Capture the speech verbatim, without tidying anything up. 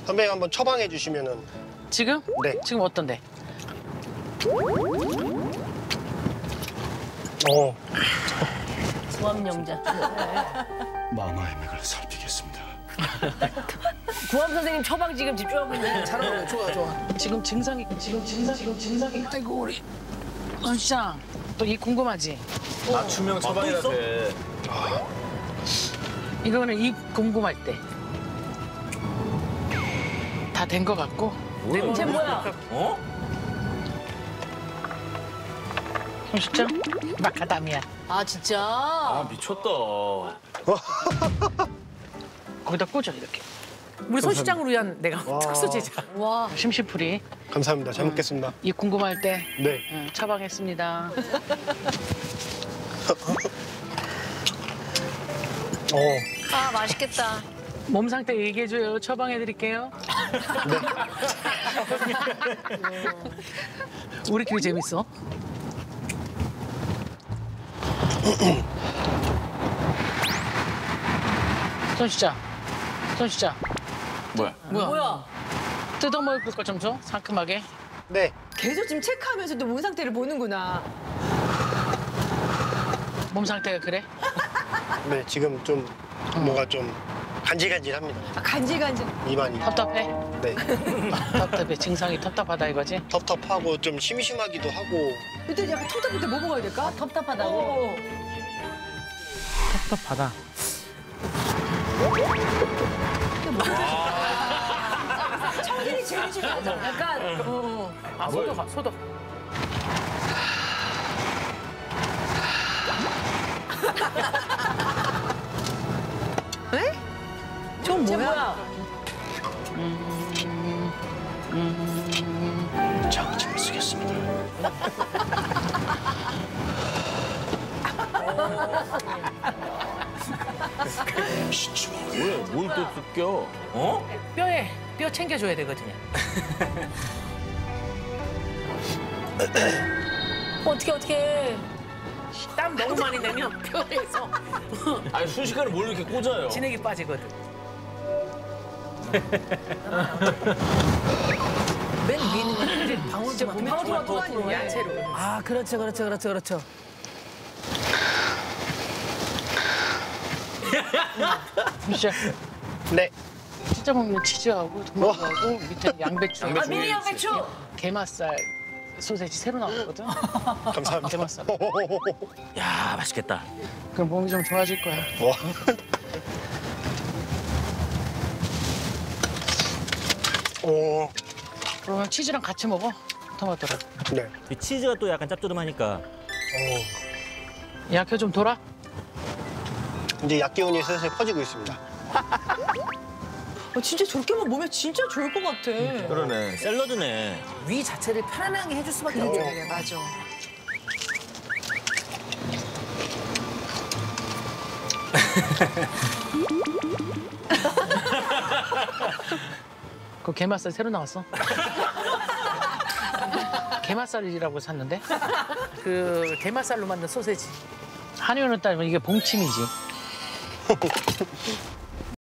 선배님 한번 처방해 주시면은. 지금? 네. 지금 어떤데? 어. 구암영자. 만화의 맥을 살피겠습니다. 구암 선생님 처방 지금 집중하고 있네. 잘하고 좋아 좋아. 지금 증상이 지금 증상 지금 증상이. 아이고 우리 원 시장 또 이 궁금하지? 맞춤형 처방이라서. 이거는 이 궁금할 때. 다 된 거 같고. 뭐야? 쟤 뭐야? 어? 원 시장 마카다미아. 아 진짜? 아 미쳤다. 거기다 꽂아 이렇게. 우리 손 시장으로 위한 내가 특수 제작. 와. 심시풀이. 감사합니다. 잘 먹겠습니다. 이 궁금할 때. 네. 응, 처방했습니다. 어. 아 맛있겠다. 몸 상태 얘기해줘요. 처방해드릴게요. 우리끼리 재밌어. 손시자. 손시자. 뭐야? 뭐야? 뭐야? 뜯어먹을 거 좀 줘. 상큼하게. 네. 계속 지금 체크하면서도 몸 상태를 보는구나. 몸 상태가 그래? 네, 지금 좀 뭔가 좀 간질간질합니다. 아, 간질간질. 입안이. 답답해? 네. 답답해. 증상이 답답하다 이거지? 텁텁하고 좀 심심하기도 하고. 이때 약간 텁텁할 때 뭐 먹어야 될까? 아, 텁텁하다고? 어. 답답하다. 청진이 제일 중요하죠. 약간 어, 아, 소독, 소독. 에? 전 쟤 뭐야? 뭐야? 장침을 쓰겠습니다. 왜? 뭘 또 뜯겨? 어? 뼈에 뼈 챙겨줘야 되거든요. 어떻게 어떻게? 땀 너무 많이 내면 뼈에서 아니 순식간에 뭘 이렇게 꽂아요? 진액이 빠지거든. 맨 위는 방울토마토. 방울토마토가 아니에요? 야채로. 아 그렇죠 그렇죠 그렇죠 그렇죠. 진짜, 네. 진짜 먹는 치즈하고 토마토하고 밑에 양배추. 아 미니 양배추. 게맛살 소세지 새로 나왔거든? 감사합니다. 게맛살. 야 맛있겠다. 그럼 몸이 좀 좋아질 거야. 와. 오. 그러면 치즈랑 같이 먹어. 토마토랑. 네. 이 치즈가 또 약간 짭조름하니까. 오. 약효 좀 돌아? 이제 약 기운이 슬슬 퍼지고 있습니다. 어, 진짜 저렇게 하면 몸에 진짜 좋을 것 같아. 그러네. 샐러드네. 위 자체를 편안하게 해줄 수밖에 없죠. 그래, 맞아. 그 게맛살 새로 나왔어? 게맛살이라고 샀는데? 그 게맛살로 만든 소세지. 한의원을 따지면 이게 봉침이지.